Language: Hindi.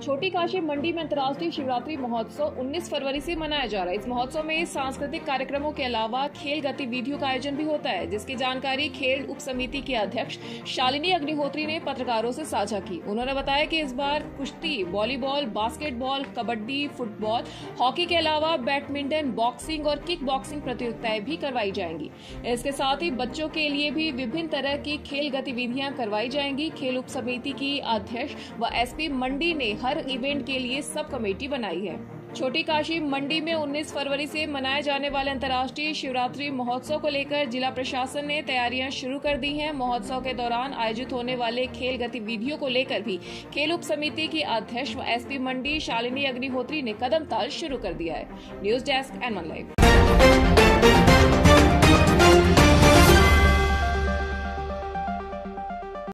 छोटी काशी मंडी में अंतर्राष्ट्रीय शिवरात्रि महोत्सव 19 फरवरी से मनाया जा रहा है। इस महोत्सव में सांस्कृतिक कार्यक्रमों के अलावा खेल गतिविधियों का आयोजन भी होता है, जिसकी जानकारी खेल उप समिति की अध्यक्ष शालिनी अग्निहोत्री ने पत्रकारों से साझा की। उन्होंने बताया कि इस बार कुश्ती, volleyball, basketball, kabaddi, football, hockey के अलावा बैडमिंटन, बॉक्सिंग और किक बॉक्सिंग प्रतियोगिताएं भी करवाई जाएंगी। इसके साथ ही बच्चों के लिए भी विभिन्न तरह की खेल गतिविधियां करवाई जाएंगी। खेल उप समिति की अध्यक्ष व एसपी मंडी ने हर इवेंट के लिए सब कमेटी बनाई है। छोटी काशी मंडी में 19 फरवरी से मनाए जाने वाले अंतर्राष्ट्रीय शिवरात्रि महोत्सव को लेकर जिला प्रशासन ने तैयारियां शुरू कर दी हैं। महोत्सव के दौरान आयोजित होने वाले खेल गतिविधियों को लेकर भी खेल उप समिति की अध्यक्ष व एसपी मंडी शालिनी अग्निहोत्री ने कदम ताल शुरू कर दिया है। News desk N1 live.